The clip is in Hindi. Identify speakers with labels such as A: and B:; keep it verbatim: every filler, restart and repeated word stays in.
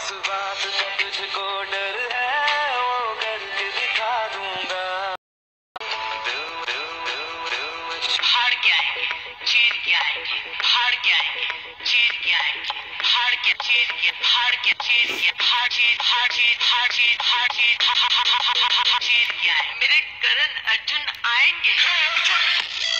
A: जिस बात का तुझको डर है वो करके दिखा दूंगा। दिल दिल दिल दिल में
B: हार क्या है, जीत क्या है, हार क्या है, जीत क्या है, हार क्या जीत क्या, हार क्या जीत क्या, हार जीत हार जीत हार जीत हार जीत जीत क्या है। मेरे करण अर्जुन आएंगे।